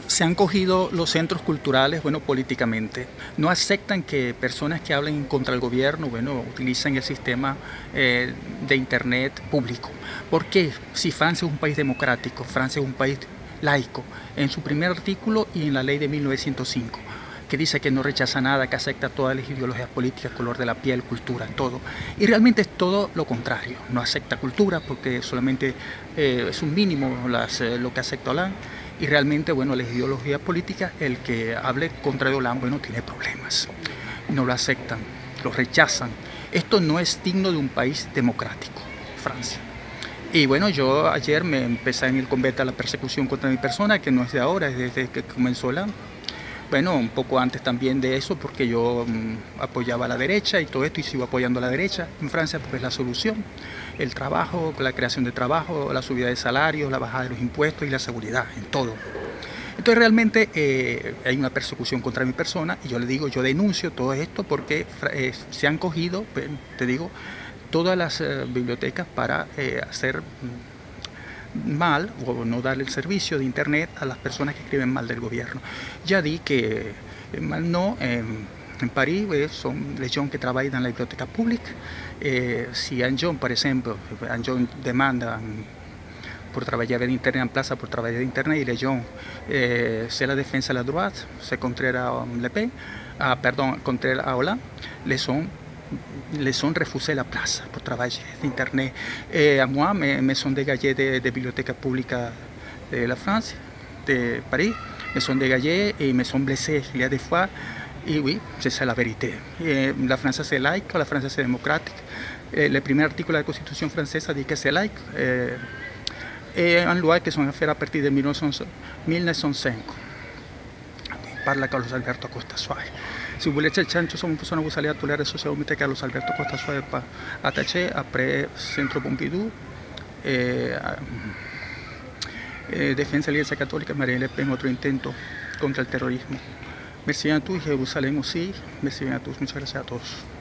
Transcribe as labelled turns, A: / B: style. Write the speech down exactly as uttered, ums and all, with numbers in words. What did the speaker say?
A: Se han cogido los centros culturales, bueno, políticamente. No aceptan que personas que hablen contra el gobierno, bueno, utilicen el sistema eh, de Internet público. ¿Por qué? Si Francia es un país democrático, Francia es un país laico, en su primer artículo y en la ley de mil novecientos cinco, que dice que no rechaza nada, que acepta todas las ideologías políticas, color de la piel, cultura, todo. Y realmente es todo lo contrario. No acepta cultura porque solamente eh, es un mínimo las, eh, lo que acepta Hollande. Y realmente, bueno, las ideologías políticas, el que hable contra Hollande, bueno, tiene problemas. No lo aceptan, lo rechazan. Esto no es digno de un país democrático, Francia. Y bueno, yo ayer me empecé en el combate a la persecución contra mi persona, que no es de ahora, es desde que comenzó Hollande. Bueno, un poco antes también de eso, porque yo mmm, apoyaba a la derecha y todo esto, y sigo apoyando a la derecha en Francia porque es la solución. El trabajo, la creación de trabajo, la subida de salarios, la bajada de los impuestos y la seguridad, en todo. Entonces realmente eh, hay una persecución contra mi persona y yo le digo, yo denuncio todo esto porque eh, se han cogido, te digo, todas las eh, bibliotecas para eh, hacer mal o no darle el servicio de internet a las personas que escriben mal del gobierno. Ya di que eh, mal no, eh, en París eh, son les gens que trabajan en la biblioteca pública. Eh, si un gens, por ejemplo, un gens demanda por trabajar en internet en plaza, por trabajar en internet, y les gens, eh, c'est la defensa de la droite, c'est contraire à Le Pen, ah, pardon, contraire à Hollande, les sont les sont refusé la plaza por trabajar de internet. Eh, a moi, me, me sont dégagé de, de biblioteca pública de la France, de París, me sont dégagé et me sont blessé il y a des fois. Et oui, c'est ça la vérité. Eh, la France c'est laïque, la France c'est démocratique. Eh, le primer artículo de la Constitución francesa dit que c'est laïque. Eh, et une loi qui sont faite à partir de mille neuf cent cinq. Parla Carlos Alberto Costa Suárez. Si vous voulez chancho, somos personas que salían a las redes sociales, Carlos Alberto Costa Suárez para ataché après Centro Pompidou, eh, eh, defensa de la Iglesia Católica, Marine Le Pen, otro intento contra el terrorismo. Merci a tous, Jerusalén aussi. Merci a todos, muchas gracias a todos.